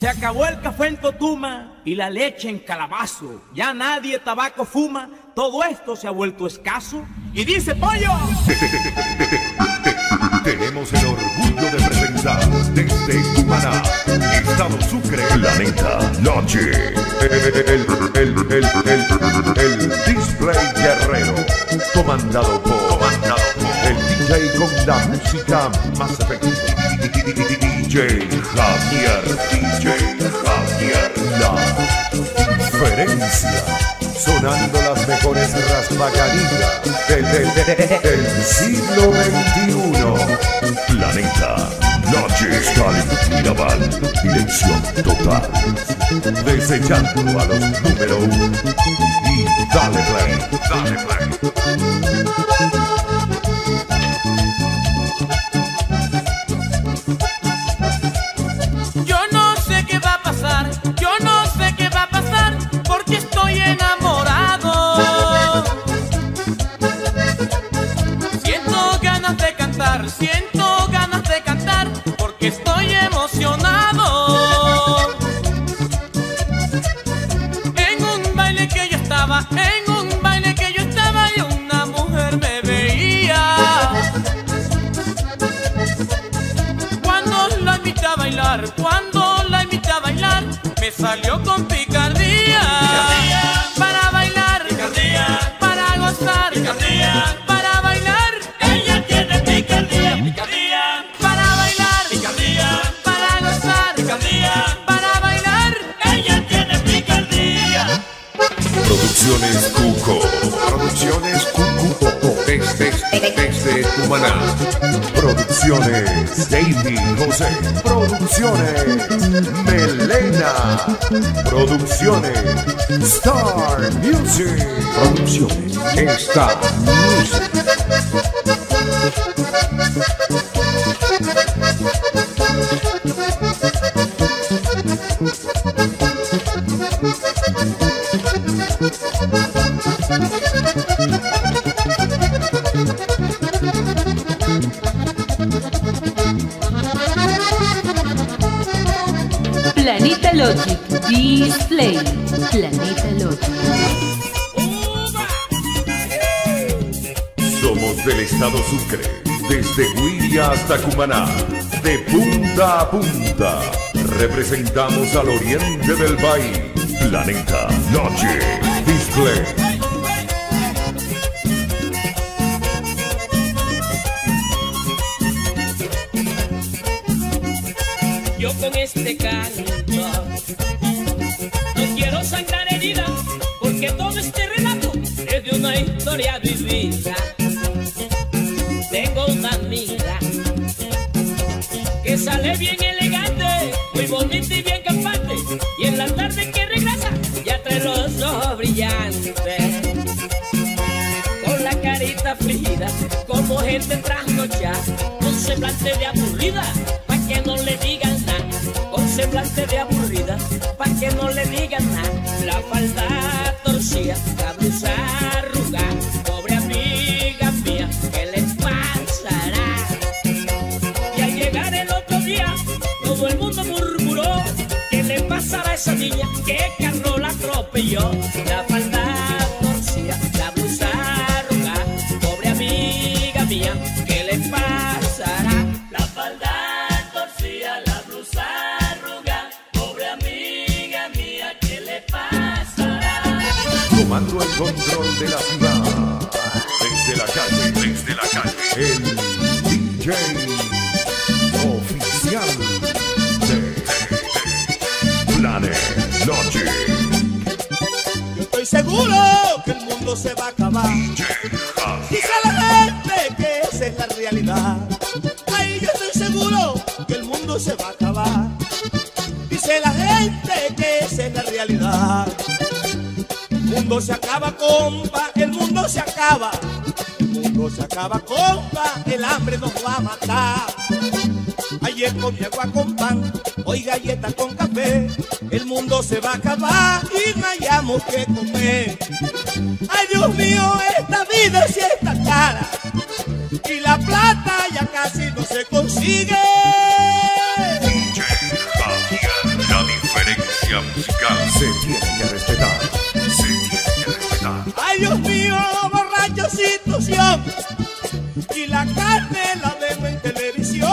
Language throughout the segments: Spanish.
Se acabó el café en Totuma y la leche en Calabazo. Ya nadie tabaco fuma, todo esto se ha vuelto escaso. Y dice Pollo. Tenemos el orgullo de presentar desde Cumaná, Estado Sucre, Planeta Noche, el Display Guerrero, comandado por el DJ con la música más efectiva, DJ Javier, la diferencia, sonando las mejores raspacanillas del siglo XXI. Planeta Noche, Stalin Mirabal, dirección total, desechando a los número 1 y dale play. Yo no sé qué va a pasar, porque estoy enamorado. Siento ganas de cantar, porque estoy emocionado. En un baile que yo estaba, y una mujer me veía. Cuando la invité a bailar, me salió con picardía. Para bailar, para gozar, para bailar. Ella tiene picardía. Para bailar, para gozar, para bailar. Ella tiene picardía. Producciones Cuco, desde Cumaná. Producciones David José. Producciones Melena. Producciones Star Music. Producciones Star Music. Planeta Logic Display. Planeta Logic. Somos del Estado Sucre, desde Huila hasta Cumaná, de punta a punta. Representamos al oriente del país. Planeta Noche Display. Yo con este canto no quiero sangrar heridas, porque todo este relato es de una historia vivida. Tengo una amiga que sale bien elegante, muy bonita y bien campante, y en la tarde que regresa ya trae los ojos brillantes, con la carita fría como gente trasnochada, con semblante de aburrida, pa' que no le digan nada, con semblante de aburrida, pa' que no le digan nada. La falda torcida, la blusa arrugada, pobre amiga mía, ¿qué le pasará? Y al llegar el otro día, todo el mundo murmuró, ¿qué le pasará a esa niña? ¿Qué carro la atropelló? La falda torcida, la blusa arrugada, pobre amiga mía, ¿qué le pasará? La falda torcida, la blusa arrugada, pobre amiga mía, ¿qué le pasará? Tomando el control de la ciudad, desde la calle, el DJ oficial de Planet Noche. Estoy seguro que el mundo se va a acabar. Dice la gente que esa es la realidad. Ay, yo estoy seguro que el mundo se va a acabar. Dice la gente que esa es la realidad. El mundo se acaba, compa, el mundo se acaba. El mundo se acaba, compa, el hambre nos va a matar. Ayer comí agua con pan, hoy galletas con café. El mundo se va a acabar y no hayamos que comer. Ay, Dios mío, esta vida sí está cara, y la plata ya casi no se consigue. DJ Javier, Frecuencia musical se tiene que respetar. Se tiene que respetar. Ay, Dios mío, borracha situación. Y la carne la veo en televisión.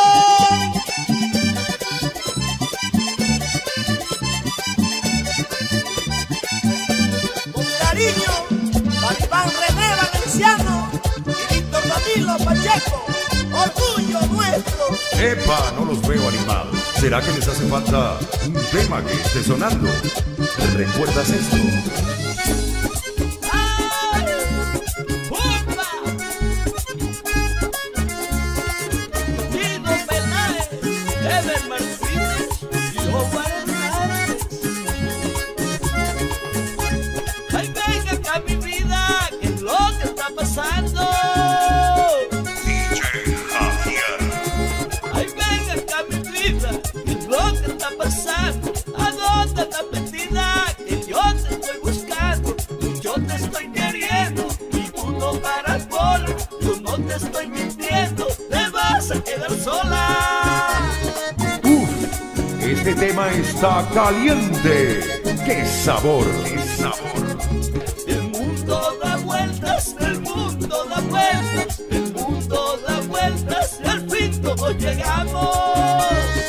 Con cariño, para Iván René Valenciano y Víctor Danilo Pacheco, orgullo nuestro. ¡Epa! No los veo animados. ¿Será que les hace falta un tema que esté sonando? ¿Recuerdas esto? Ay, venga acá mi vida, ¿qué es lo que está pasando? DJ Javier. Ay, venga acá mi vida, ¿qué es lo que está pasando? ¿A dónde estás metida? Que yo te estoy buscando, yo te estoy queriendo y tú no paras bola. Yo no te estoy mintiendo, te vas a quedar sola. Este tema está caliente. ¡Qué sabor! ¡Qué sabor! El mundo da vueltas, el mundo da vueltas, el mundo da vueltas y al fin todos llegamos.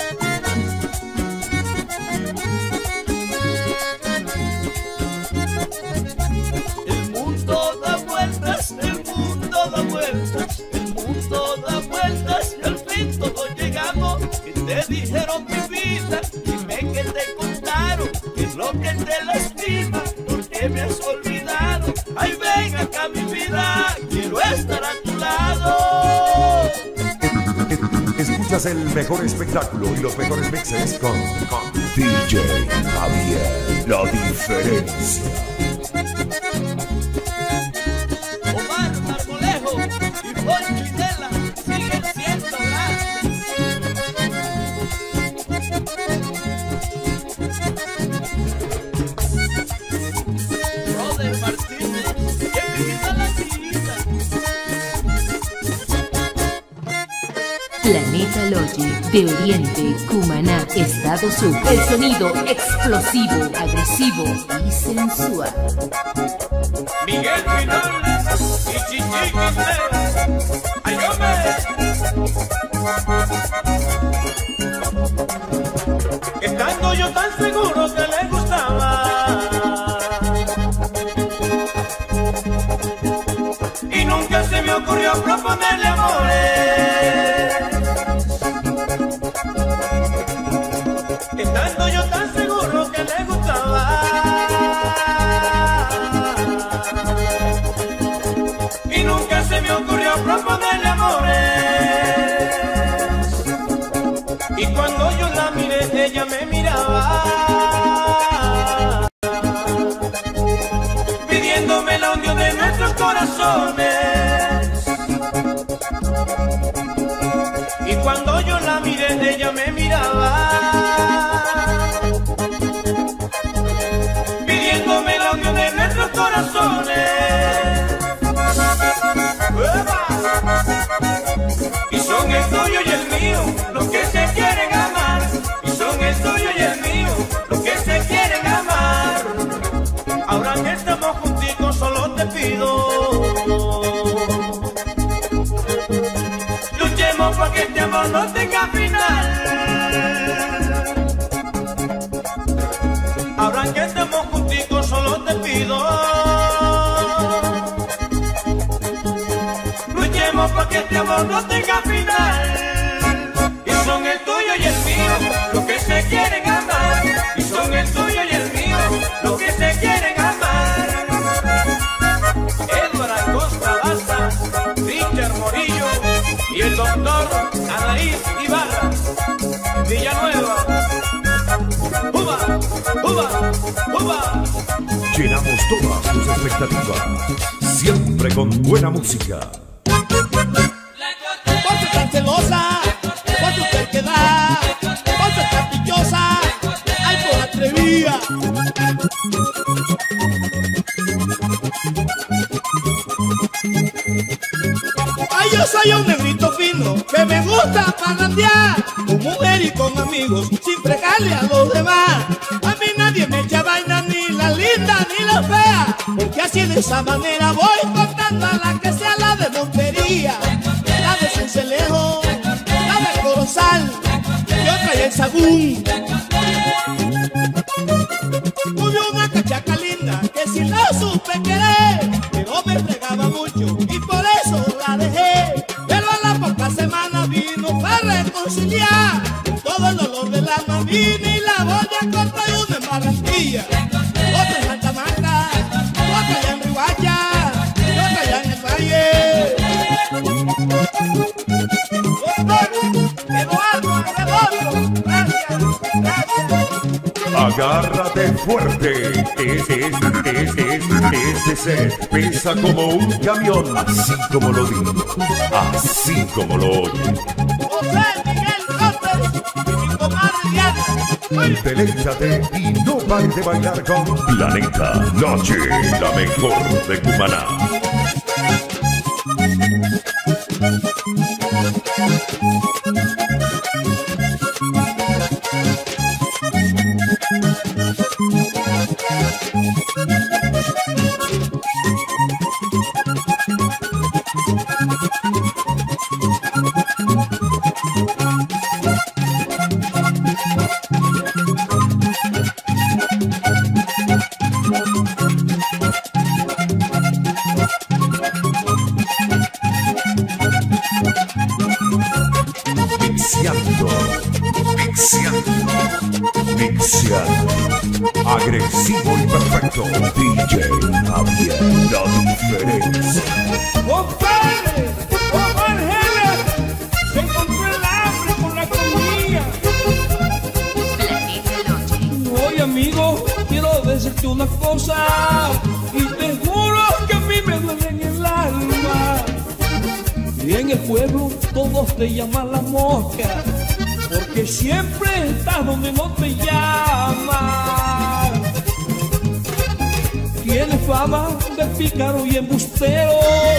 El mundo da vueltas, el mundo da vueltas, el mundo da vueltas y al fin todos llegamos. Que te dijeron mi vida, dime que te contaron, que es lo que te lastima, porque me has olvidado. Ay, ven acá mi vida, quiero estar a tu lado. Escuchas el mejor espectáculo y los mejores mixes con DJ Javier. La diferencia. Omar Marmolejo y Poncho Itela siguen siendo grandes. Roder Martínez, que viva la vida. Planeta Logic de Oriente, Cumaná, Estado Sur. El sonido explosivo, agresivo y sensual. Miguel Pinales y Chichi Quintero. ¡Ayome! Estando yo tan seguro que le gustaba y nunca se me ocurrió proponerle amores. Estando yo tan seguro que le gustaba y nunca se me ocurrió proponerle amores. Y cuando yo la miré, ella me miraba, pidiéndome la unión de nuestros corazones. Y cuando yo la miré, ella me miraba, pidiéndome la unión de nuestros corazones. Y son el tuyo y el mío los que se quieren amar. Y son el tuyo y el mío los que se quieren amar. Ahora que estamos juntitos solo te pido, luchemos para que este amor no tenga final. Ahora que estamos juntitos solo te pido, luchemos para que este amor no tenga final. Y son el tuyo y el mío los que se quieren amar. Y son el tuyo y el mío los que se quieren amar. Edward Acosta Baza, Richard Morillo y el doctor Anaís Ibarra, Villanueva. ¡Uba! ¡Uba! ¡Uba! Llenamos todas tus expectativas. Siempre con buena música. Por ser tan celosa, por su terquedad, por ser tan pillosa, ay, por atrevida. Ay, yo soy un negrito fino que me gusta parrandear con mujer y con amigos sin fregarle a los demás. A mí menos vea, porque así de esa manera voy contando a la que sea la de Montería, la de Cincelejo, la de Corozal y otra allá en Sagún. Tuve una cachaca linda que si la supe querer, pero me fregaba mucho y por eso la dejé. Pero a la poca semana vino para reconciliar, todo el dolor del alma vino y la voy a cortar una en Barranquilla, otra en Santa Marta, otra allá en Riguacha y otra allá en el Valle. Eduardo Arredondo, gracias. Agárrate fuerte, este set pesa como un camión, así como lo digo, así como lo oye. José Miguel López y mi comadre Diana. Deleítate y no pares de bailar con Planeta Noche, la mejor de Cumaná. Agresivo y perfecto, DJ Javier, la diferencia. ¡Compadre! ¡Compadre! Se encontró el hambre con la comida. Planeta Noche. Oye, amigo, quiero decirte una cosa y te juro que a mí me duele en el alma. Y en el pueblo todos te llaman la mosca, porque siempre estás donde no te llaman. Tiene fama de pícaro y embustero,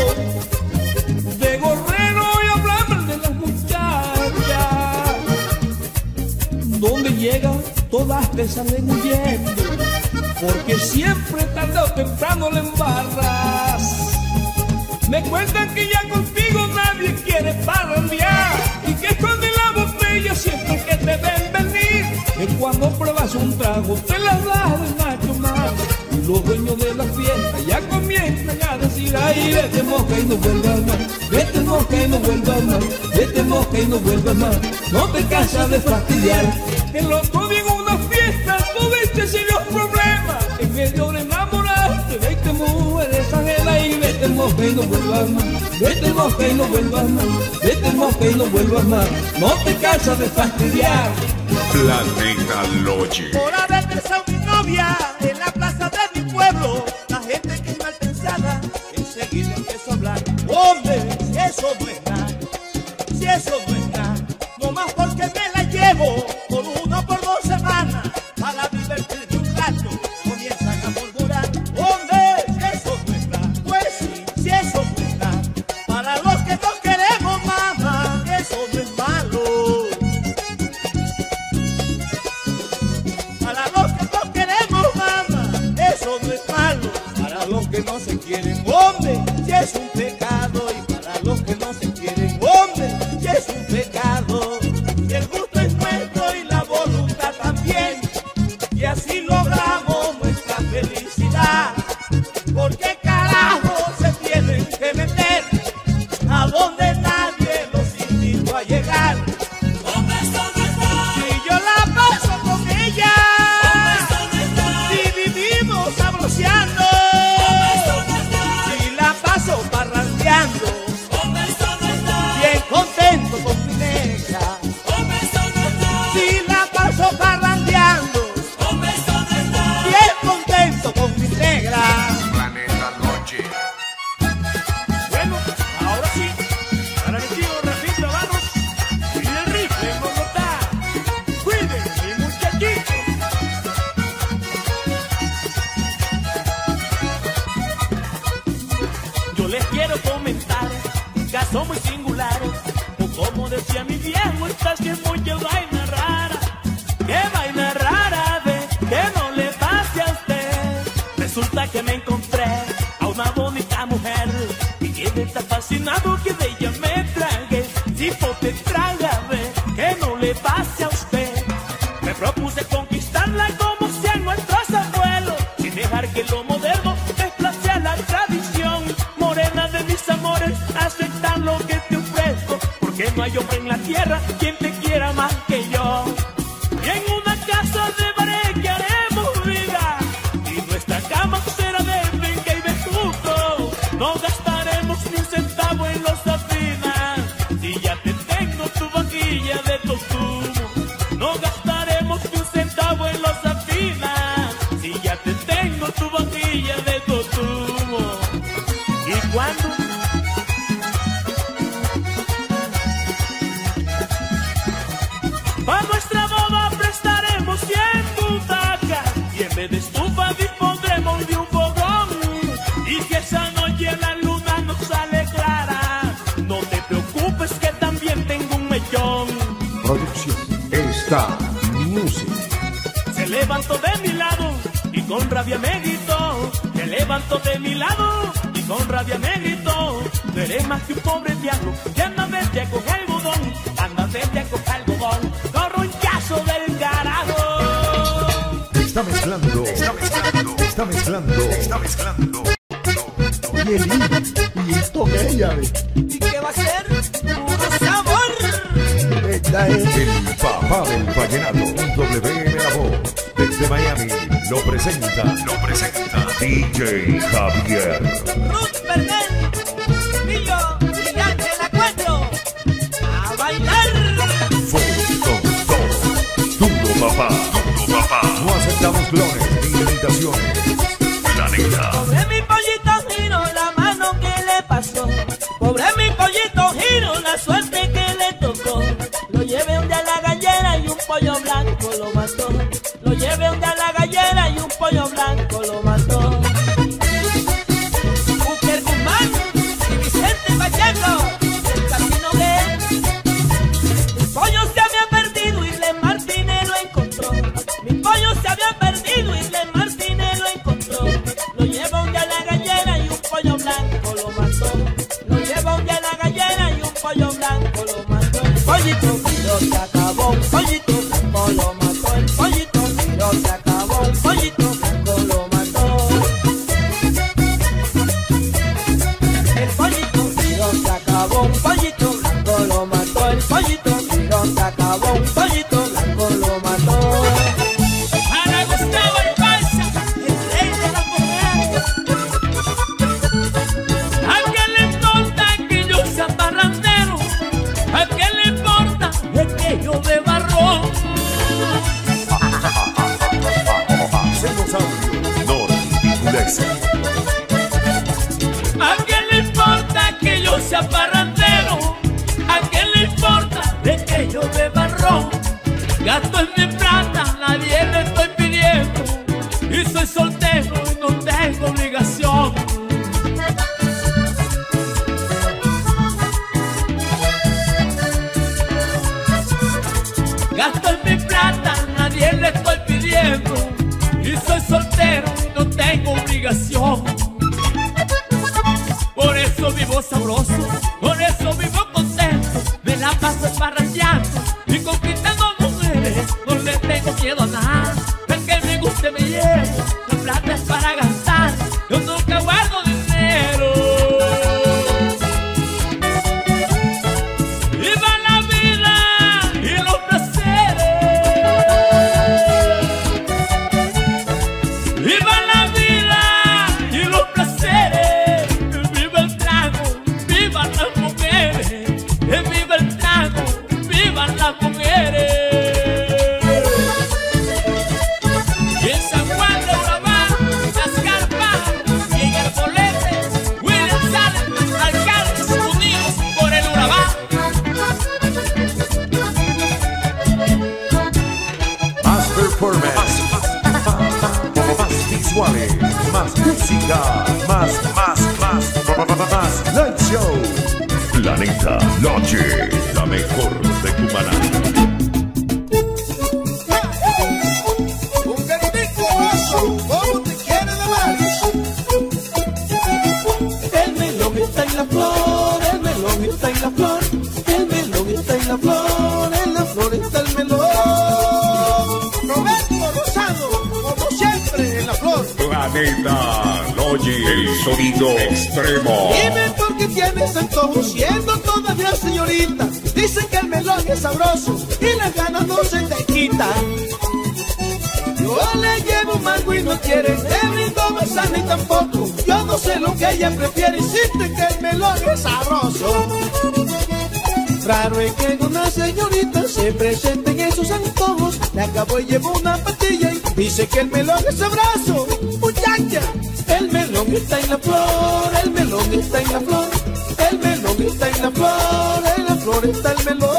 de gorrero y hablar de las muchachas. Donde llega todas te salen huyendo, porque siempre tarde o temprano le embarras. Me cuentan que ya contigo nadie quiere parrandear y que esconden la botella siempre que te ven venir. Que cuando pruebas un trago te las das de macho más. Y los dueños de la fiesta ya comienzan a decir: ay, vete mosca y no vuelvas más, vete mosca y no vuelvas más, vete mosca y no vuelvas más. No te cansas de fastidiar. El otro día en una fiesta tuviste serios problemas, en medio de enamorarte, vete mujeres ajenas y vete mosca y no vuelvas más, vete mosca y no vuelvas más, vete mosca y no vuelvas más. No te cansas de fastidiar. Planeta Noche. Por haber besado a mi novia en la plaza de mi pueblo, la gente que es mal pensada enseguida empezó a hablar. Hombre, si eso no es nada, si eso no es nada, no más porque me la llevo por 1 por 2 semanas para divertirme un rato, comienzan a murmurar. Hombre, si eso no es nada, pues sí, si eso no es nada, para los que no queremos, mamá, eso no es malo. Para los que no queremos, mamá, eso no es malo. Para los que no se quieren, hombre, si es un pecado. Y para los que no se quieren, hombre, si es un pecado. Y el gusto es nuestro y la voluntad también, y así logramos nuestra felicidad. Porque carajo se tienen que meter a donde nadie los invitó a llegar. Si yo la paso con ella, si vivimos sabroseando, si la paso parrandeando, bien contento con mi negra. Si la paso parrandeando, bien contento con mi negra. Planeta Noche. Bueno, ahora sí, para mi tío Rafito Navarro y el rifle en Bogotá. Cuiden mi muchachito. Yo les quiero comentar un caso muy singular, o como decía mi viejo, esta sí es muy vaina rara. ¿Qué vaina rara de que no le pase a usted? Resulta que de estar fascinado que de ella me tragué. Si te traga, ve, que no le pase a usted. Me propuse conquistarla como sean nuestros abuelos, sin dejar que lo moderno desplace a la tradición. Morena de mis amores, acepta lo que te ofrezco, porque no hay hombre en la tierra quien te quiera más que yo. Y en una casa de bareque haremos vida, y nuestra cama será de brinque y bejuco. No gastaremos ni un centavo en los afinas, si ya te tengo tu vajilla de consumo. No gastaremos ni un centavo en los afinas, si ya te tengo tu vajilla de consumo. Y cuando para nuestra boda prestaremos 100 butacas, y en vez de estufa dispondremos de un fogón. Y si esa noche la luna no sale clara, no te preocupes que también tengo un mellón. Producción Star Music. Se levantó de mi lado y con rabia me gritó. Se levantó de mi lado y con rabia me gritó. Tú eres más que un pobre diablo que anda vete a coger algodón. Anda vete a coger algodón, corronchazo del carajo. Está mezclando. Oye, ¿y esto qué es, ya ves? ¿Y qué va a ser? ¡Puro sabor! Esta es El papá del vallenato, WM La Voz, desde Miami, lo presenta DJ Javier. Ruth Perdel, Millo y Ángela Cuatro, a bailar. Duro papá. No aceptamos clones ni imitaciones. Planeta. Pobre mi pollito Giro, la mano que le pasó. Pobre mi pollito Giro, la suerte que le tocó. Lo llevé un día a la gallera y un pollo blanco lo mató. Lo llevé un día a la gallera y un pollo blanco lo mató. Uker Guzmán y Vicente Pacheco, el casino de mi pollo se había perdido y Len Martínez lo encontró. Mi pollo se había perdido y Len Martínez lo encontró. Lo lleva un día a la gallera y un pollo blanco lo mató. Lo lleva un día a la gallera y un pollo blanco lo mató. El pollito Giro se acabó, un pollito blanco lo mató. El pollito Giro se acabó, un pollito blanco lo mató. El pollito Giro se acabó, un pollito blanco lo mató. El pollito Giro se acabó, un pollito blanco lo mató. Para Gustavo el Paisa, el rey de la comedia. ¿A qué le importa que yo sea parrandero? ¿A qué le importa de que yo beba ron? Hacemos audio, no ridiculez. ¿A qué le importa que yo sea parrandero? ¿A qué le importa de que yo beba ron? Gasto en mi plata, nadie le estoy pidiendo, y soy soltero y no tengo obligación. Gasto en mi plata, nadie le estoy pidiendo, y soy soltero y no tengo obligación. Por eso vivo sabroso, por eso vivo contento, me la paso esparrateando y conquistando mujeres. No le tengo miedo a nada, el que me guste me llevo, la plata es para gastar, yo nunca guardo dinero. Viva la vida y los placeres, viva la vida y los placeres, viva el trago, viva las mujeres, viva el trago, viva las mujeres. Y en San Juan de Urabá, Las Carpas y en el Bolete, William Salem, alcaldes unidos por el Urabá. Más performance, más visuales, más música, más light show. Planeta Noche, la mejor de Cumaná. un cariño oso, ¿cómo te quiere de mal? El melón está en la flor. Planeta Logi, el sonido extremo. Dime por qué tienes antojo siendo todavía señorita. Dicen que el melón es sabroso y las ganas no se te quitan. Yo le llevo un mango y no quiere, le brindo manzana y tampoco. Yo no sé lo que ella prefiere, insiste que el melón es sabroso. Raro es que una señorita se presente en esos antojos. Le acabo y llevo una pastilla y dice que el melón es sabroso. Muchacha, el melón está en la flor, el melón está en la flor, el melón está en la flor, en la flor está el melón.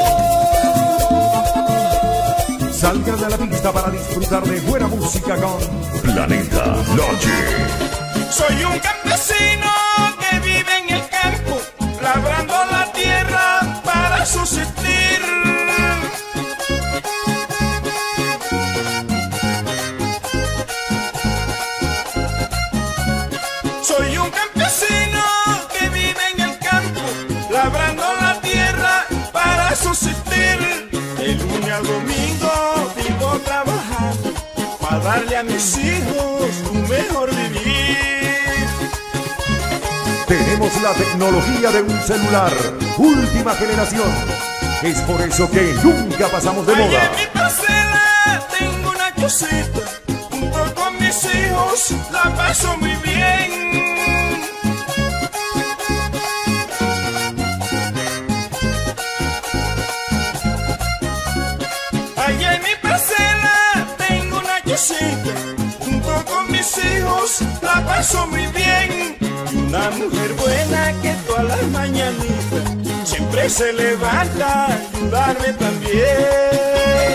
Salgan a la pista para disfrutar de buena música con Planeta Logi. Soy un campesino que vive en el campo, labrando la tierra para subsistir. Soy un campesino que vive en el campo, labrando la tierra para subsistir. De lunes al domingo vivo trabajando para darle a mis hijos un mejor vivir. Tenemos la tecnología de un celular, última generación. Es por eso que nunca pasamos de Ahí moda. en mi parcela tengo una cosita, junto con mis hijos la paso muy bien. Ahí en mi parcela tengo una cosita, junto con mis hijos la paso muy bien. Y una mujer buena que todas las mañanitas siempre se levanta a ayudarme también.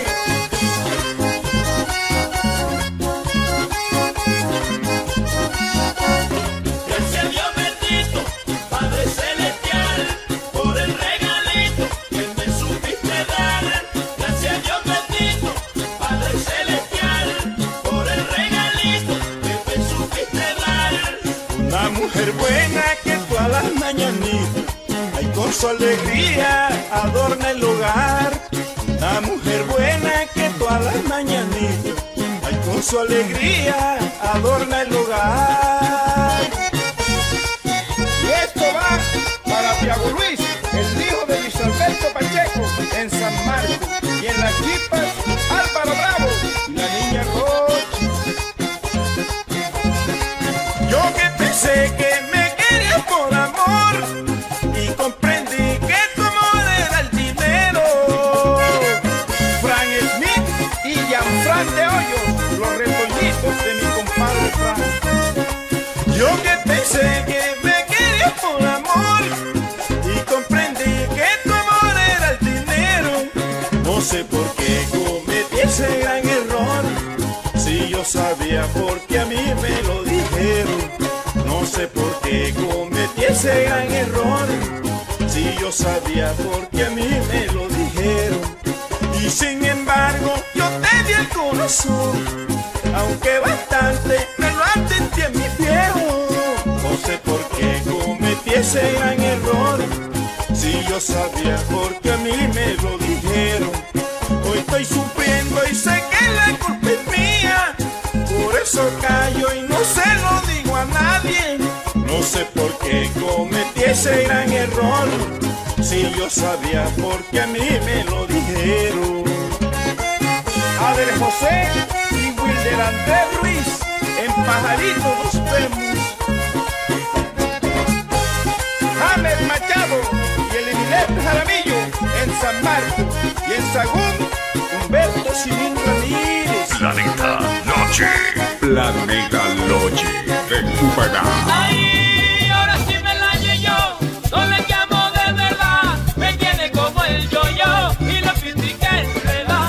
Gracias a Dios bendito, Padre Celestial, por el regalito que me supiste dar. Gracias a Dios bendito, Padre Celestial, por el regalito que me supiste dar. Una mujer buena que todas las mañanitas, ay, con su alegría adorna el hogar. Una mujer buena que todas las mañanitas, ay, con su alegría adorna el hogar. Y esto va para Tiago Luis, el hijo de Luis Alberto Pacheco, en San Marcos. Y en las chipas, Álvaro Bravo y la niña Rocha. Yo que pensé que me querías por amor y comprendí que tu amor era el dinero. Fran Smith y Jean-Fran de Hoyos, los retoñitos de mi compadre Fran. Yo que pensé que me querías por amor y comprendí que tu amor era el dinero. No sé por qué cometí ese gran error, si yo sabía porque a mí me lo dijeron. No sé por qué cometí ese gran error, si yo sabía porque a mí me lo dijeron. Y sin embargo yo te di el corazón, aunque bastante me lo atendí en mi viejo. No sé por qué cometí ese gran error, si yo sabía porque a mí me lo dijeron. Hoy estoy sufriendo y sé que la culpa es mía, por eso callo y no se lo digo a nadie. No sé por qué cometí ese gran error, si yo sabía porque a mí me lo dijeron. Adel José y Wilder Andrés Ruiz, en Pajarito nos vemos. James Machado y el Emilet Jaramillo, en San Marcos. Y en Sagún, Humberto Simín Ramírez. Planeta Logi. Planeta Logi de Cumaná. Ay, ahora sí me la hallé yo, no le llamo de verdad, me tiene como el yo-yo y lo pintique enredar.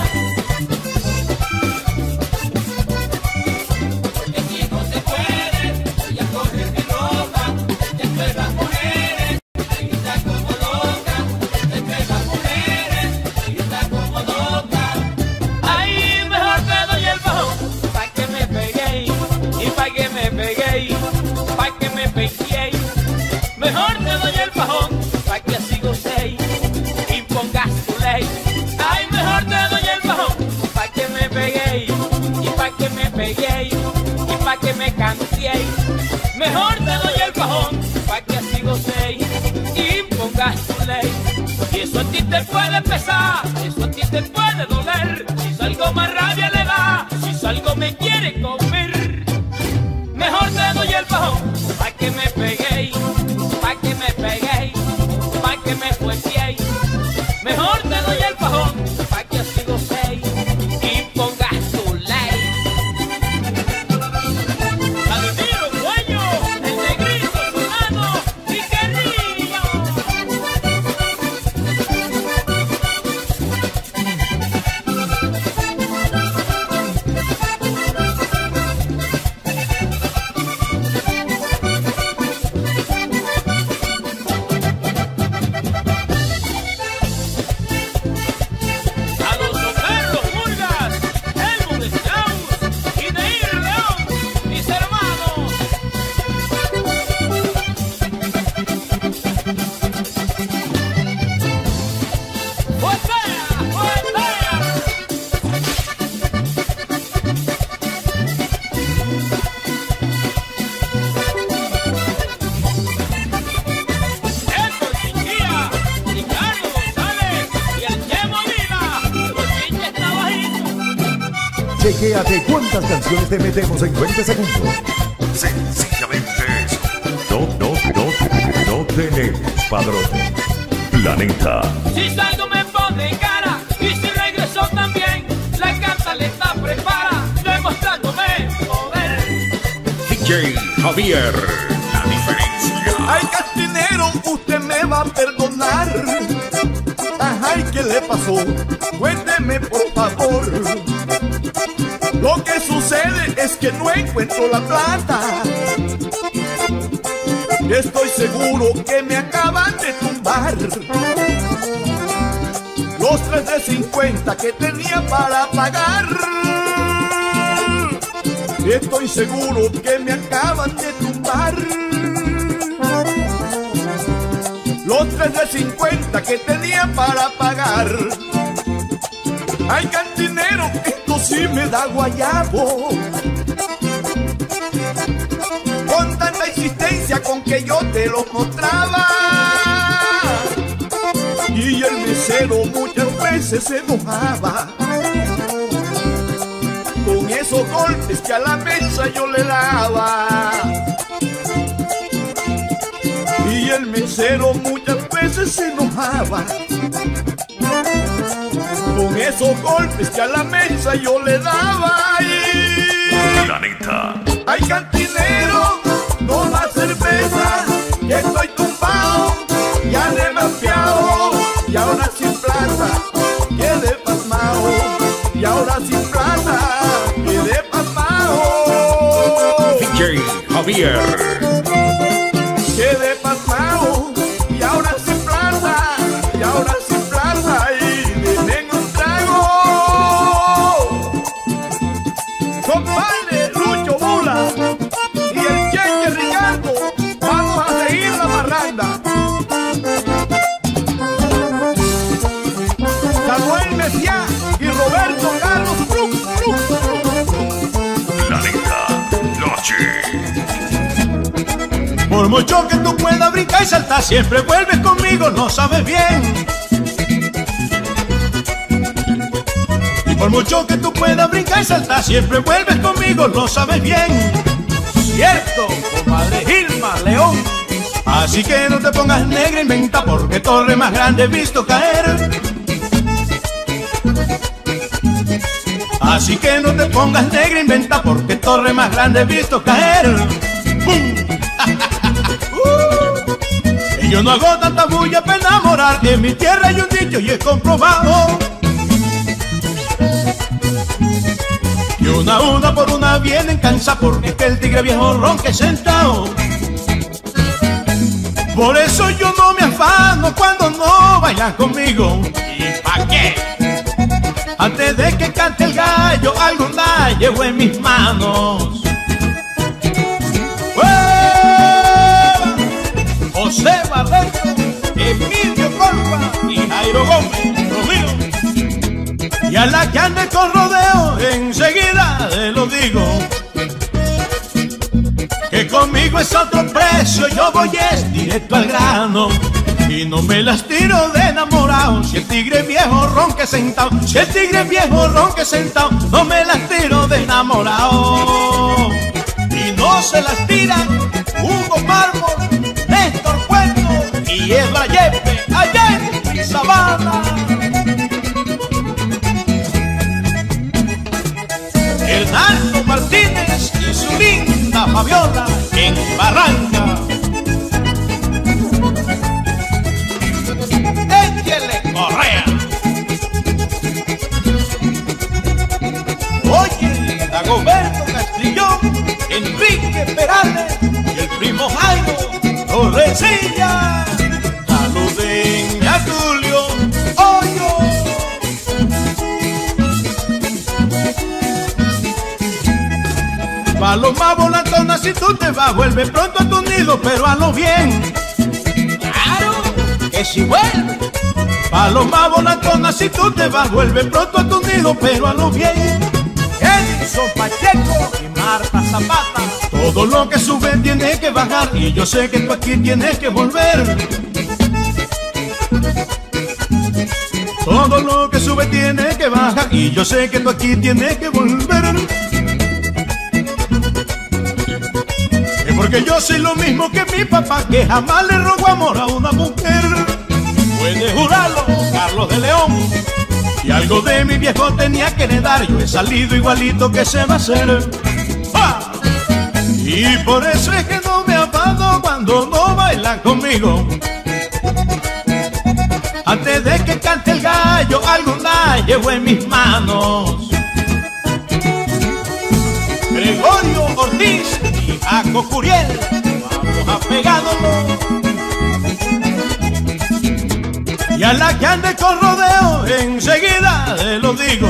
Porque aquí no se puede, voy a coger mi ropa, entre las mujeres, me grita como loca, entre las mujeres, me grita como loca. Ay, mejor te doy el bajón, pa' que me pegué, y pa' que me pegué, pa' que me Eso a ti te puede pesar, eso a ti te puede doler. Si salgo más rabia le da, si salgo me quiere comer. Mejor te doy el bajón, pa' que me pegué, pa' que me pegué, pa' que me fuese. Mejor te doy el bajón, pa' que así gocé y pongas tu ley. Calimiro, dueño, el negrito, Solano y Querrillo. Chequéate cuántas canciones te metemos en 20 segundos. Sencillamente eso. No tenemos padrón. Planeta. Si salgo me pone cara y si regreso también. La cantaleta prepara, demostrándome poder. DJ Javier, la diferencia. Ay, cantinero, usted me va a perdonar. Ajá, ¿y qué le pasó? Cuénteme por favor. Lo que sucede es que no encuentro la plata. Estoy seguro que me acaban de tumbar los 3 de 50 que tenía para pagar. Estoy seguro que me acaban de tumbar los 3 de 50 que tenía para pagar. Ay, cantinero, esto sí me da guayabo. Con tanta insistencia con que yo te lo mostraba. Y el mesero muchas veces se enojaba con esos golpes que a la mesa yo le daba. Y el mesero muchas veces se enojaba con esos golpes que a la mesa yo le daba. Planeta. Ay, cantinero, toma cerveza, que estoy tumbado, ya demasiado, y ahora sin plata, quedé pasmado, y ahora sin plata, quedé pasmado. DJ Javier. Quedé pasmado, y ahora sin plata, y ahora sin plata, y denme un trago. Compadre Lucho Bula y el Cheque Ricardo, vamos a seguir la parranda. Samuel Messiá y Roberto Carlos Cruz. Planeta Noche. Por mucho que tú puedas brincar y saltar, siempre vuelves conmigo, no sabes bien. Y por mucho que tú puedas brincar y saltar, siempre vuelves conmigo, lo sabes bien. Cierto, comadre Gilma León. Así que no te pongas negra, inventa, porque torre más grande he visto caer. Así que no te pongas negra, inventa, porque torre más grande he visto caer. ¡Bum! Y yo no hago tanta bulla para enamorar, en mi tierra hay un dicho y es comprobado. Y una por una vienen cansa, porque es que el tigre viejo ronque sentado. Por eso yo no me afano cuando no bailan conmigo. ¿Y pa' qué? Antes de que cante el gallo, algo la llevo en mis manos. José Barreto, Emilio Corpa y Jairo Gómez, Romero. Y a la que ande con rodeo, enseguida te lo digo, que conmigo es otro precio, yo voy es directo al grano. y no me las tiro de enamorado. Si el tigre viejo ronque sentado, si el tigre viejo ronque sentado, no me las tiro de enamorado. Y no se las tiran Hugo Mármol, Néstor Cuento y Edward Yepes, allá en Sabana. Hernando Martínez y su linda Fabiola en Barranca. Échele Correa. Oye, Dagoberto Castrillón, Enrique Perales y el primo Jairo Torrecilla. Saluden a Julio Hoyo. Paloma volatona, si tú te vas, vuelve pronto a tu nido, pero hazlo bien. Claro, que si vuelve. Paloma volatona, si tú te vas, vuelve pronto a tu nido, pero hazlo bien. Edison Pacheco y Marta Zapata. Todo lo que sube tiene que bajar, y yo sé que tú aquí tienes que volver. Todo lo que sube tiene que bajar, y yo sé que tú aquí tienes que volver. Porque yo soy lo mismo que mi papá, que jamás le rogó amor a una mujer. Puede jurarlo Carlos de León, y algo de mi viejo tenía que heredar. Yo he salido igualito, que se va a hacer. ¡Ah! Y por eso es que no me apago cuando no bailan conmigo. Antes de que cante el gallo, alguna llevo en mis manos. Gregorio Ortiz y Jaco Curiel, vamos a pegárnoslo. Y a la que ande con rodeo, enseguida te lo digo,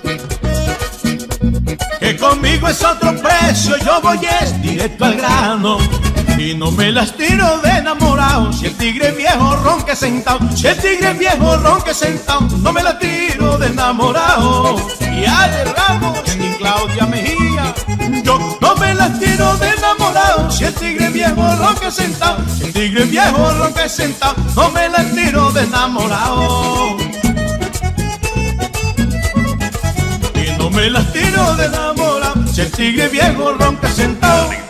que conmigo es otro precio, yo voy es directo al grano. Y no me las tiro de enamorado, si el tigre viejo ronque sentado, si el tigre viejo ronque sentado, no me las tiro de enamorado. Y Ale Ramos y Claudia Mejía, yo no me las tiro de enamorado, si el tigre viejo ronque sentado, si el tigre viejo ronque sentado, no me las tiro de enamorado. Y no me las tiro de enamorado, si el tigre viejo ronque sentado.